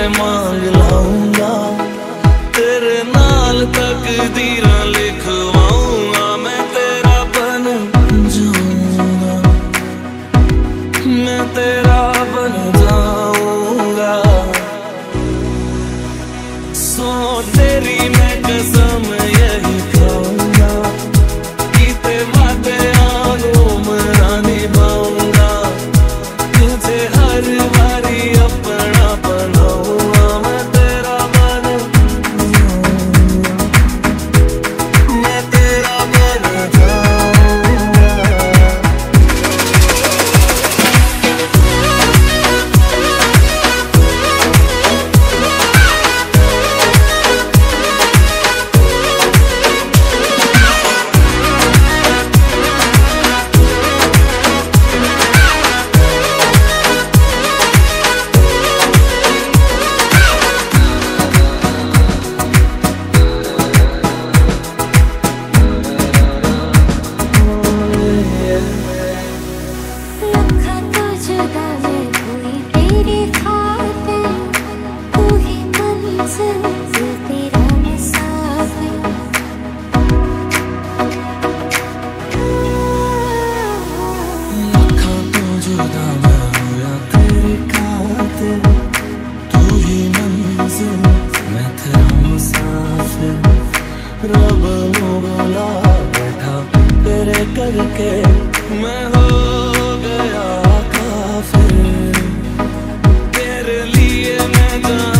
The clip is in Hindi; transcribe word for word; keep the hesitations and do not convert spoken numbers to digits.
मांग लाऊंगा, तेरे नाल तकदीरां लिखवाऊंगा, मैं तेरा बन जाऊंगा, मैं तेरा बन जाऊंगा। सो तेरी मैं कसम यही खाऊंगा, कीते वादे उम्र निभाऊंगा, तुझे हर बारी अपना बनाऊंगा, मैं तेरा बन जाऊंगा, मैं तेरा बन जाऊंगा। रब मोला बैठा तेरे करके मैं हो गया काफिर, तेरे लिए मैं